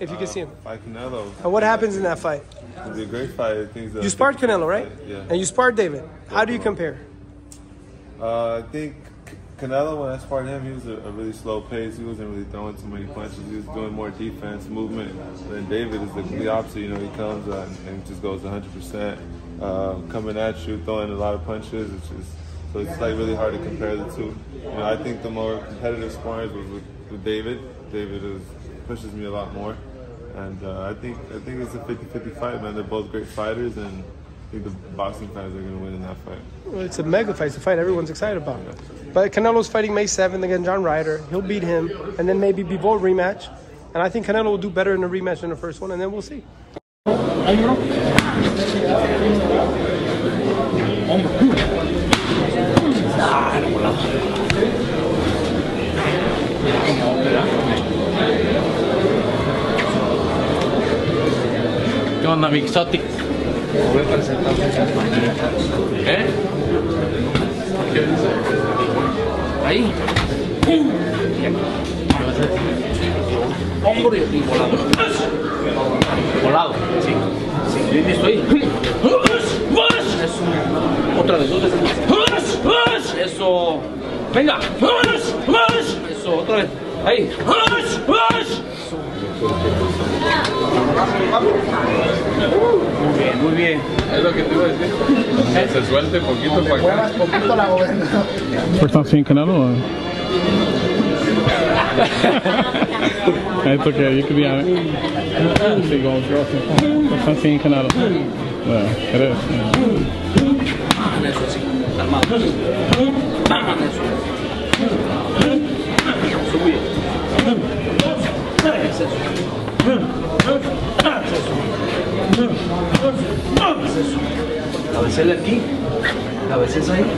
if you can see him? Fight Canelo. And what happens in that fight? It'll be a great fight. You sparred Canelo, right? Yeah. And you sparred David. How do you compare? I think Canelo, when I sparred him, he was a really slow pace. He wasn't really throwing too many punches. He was doing more defense, movement. Then David is the opposite. You know, he comes and just goes 100%, coming at you, throwing a lot of punches. So it's like really hard to compare the two. You know, I think the more competitive sparring was with David. David pushes me a lot more, and I think it's a 50-50 fight, man. They're both great fighters, and I think the boxing fans are going to win in that fight. Well, it's a mega fight. It's a fight everyone's excited about. Yeah. But Canelo's fighting May 7th against John Ryder. He'll beat him, and then maybe Bivol rematch. And I think Canelo will do better in the rematch than the first one, and then we'll see. ¿Qué onda, mi exotic? ¿Eh? Ahí. Hombro y volado. Volado, sí. Sí, listo ahí. Eso. Otra vez, dos veces más. Eso. Venga. Eso, otra vez. Ahí. Muy bien. Es lo que te iba a decir. Se suelte poquito para acá. Poquito la bobena. First time seeing Canelo? It's okay, you could be on it. First time seeing Canelo. Yeah, it is. Eso sí, calmado. Eso. Subir. Es eso. Es eso. Cabecela aquí. Cabecela ahí.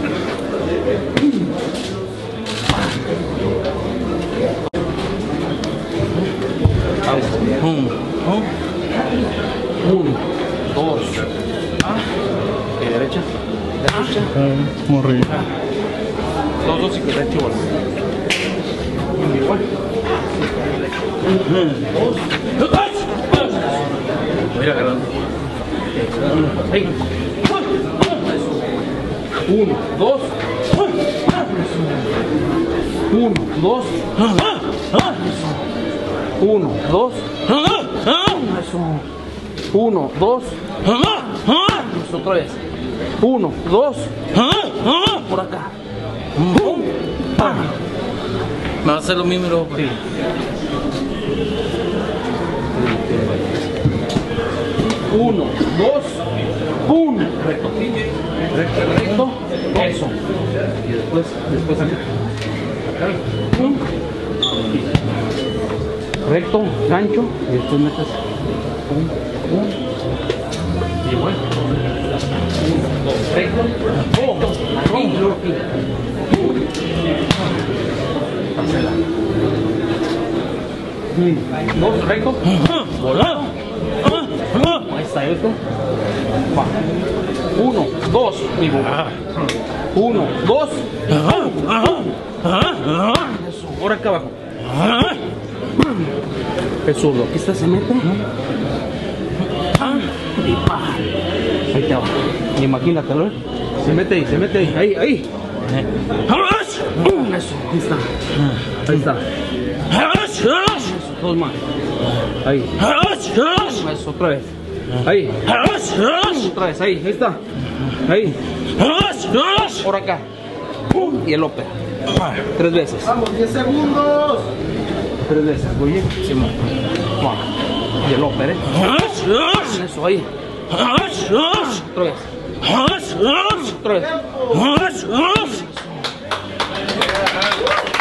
Uno, dos. ¿Y derecha? Derecha. Morri. Dos y derecha igual. Igual. Dos. Mira agarrando. Ahí. Uno, dos. Uno, dos. Uno, dos. Eso. Uno, dos. Eso, otra vez. Uno, dos. Por acá. Me va a hacer lo mismo y luego por ahí. Uno, dos. ¡Pum! Recto. Recto. Eso. Y después acá. Acá. ¡Pum! Recto, gancho, y después metes pum. Y igual. Recto, aquí, luego aquí. Dos, recto, volado. Ahí está esto. Va. Uno, dos, mi boca. Uno, dos. Eso, ahora acá abajo. El zurdo, aquí está, se mete. Y pa. Ahí te va. Imagínatelo. Se mete ahí, ahí. Eso, ahí está. Ahí está. Eso, dos más. Ahí. Eso, otra vez. Ahí. Otra vez, ahí está. Ahí. Por acá. Y el ópera. 3 veces. Vamos, 10 segundos. 3 veces, oye. Simón. Y el ópera, Eso, ahí. Otra vez. Otra vez.